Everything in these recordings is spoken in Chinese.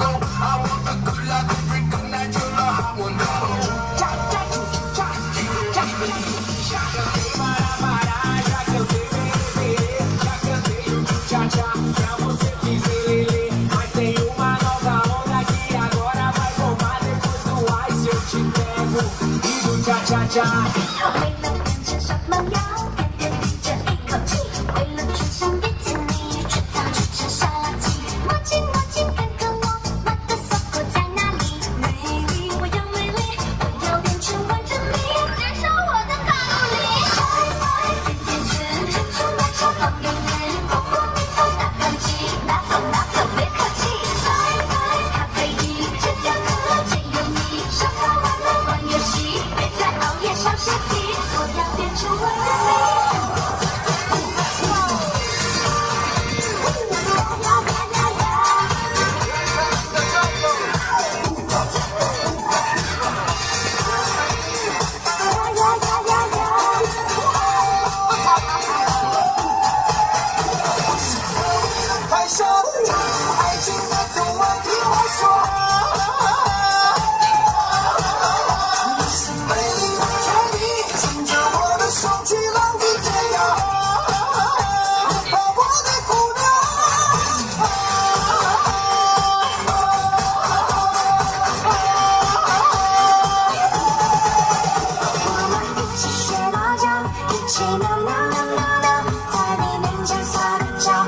为了变成小蛮腰，偏偏提着一口气，为了出现比基尼，却早去吃沙拉鸡。墨镜墨镜，看看我，我的锁骨在哪里？美丽，我要美丽，我要变成完整你，燃烧我的卡路里。天天吃，吃出来超方便面，不过你不打喷嚏，拿走拿走别客气。咖啡因，戒掉可乐真有你，上课完了玩游戏，别再熬夜上学题，我要变成完整你。 爱上爱情的口吻，听我说。你是美丽的天地，牵着我的手去浪迹天涯。我的姑娘，我们一起学麻将，一起喵喵喵喵喵，在你面前撒个娇。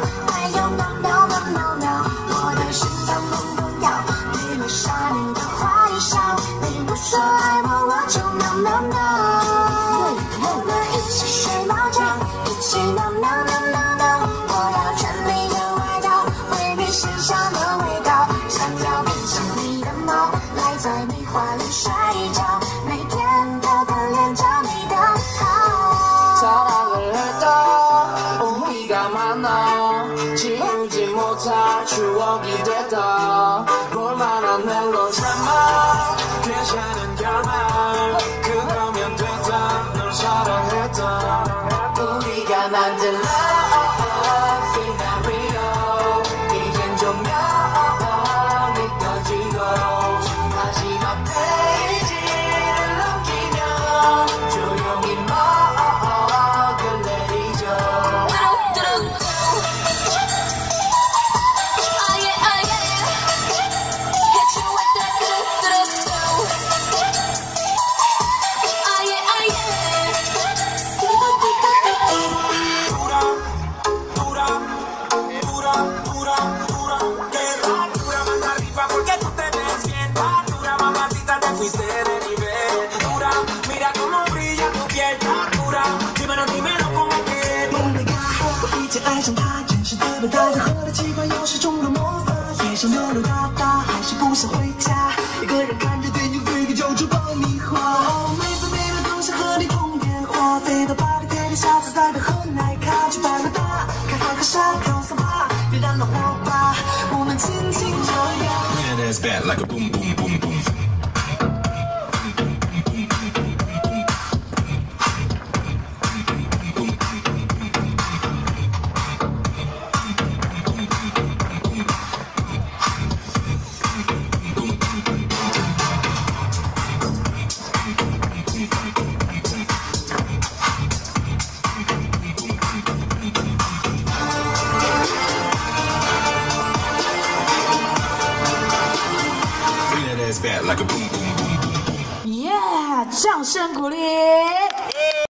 说爱我，我就喵喵喵。我们一起睡麻将，一起喵喵喵喵喵。我要穿你的外套，回你身上的味道，想要变成你的猫，赖在你怀里睡觉，每天都可怜着你的好。 사랑을 해도 우리가 만나 지우지 못할 추억이 됐다 볼만한 멜로드라마 괜찮은 결말 그거면 됐다 널 사랑했다 우리가 만든 love scenario 이젠 조명이 꺼지고 마지막 페이지를 넘기면 조용히 먹을 내리죠 Fuiste de nivel, dura, mira cómo brilla tu piel, tan dura, dímelo, dímelo cómo que 梦里我已经爱上他，真实的表达，任何的奇怪又是种的魔法。夜上溜溜达达，还是不想回家，一个人看着电影，飞个九州爆米花。每分每秒都想和你通电话，飞到巴黎铁塔下次再的喝奶咖，去百慕大，看海和沙，跳桑巴，点燃了火把，我们轻轻这样。 Yeah, that's bad like a boom boom boom boom. Bad like a boom boom boom boom. Yeah，掌声鼓励。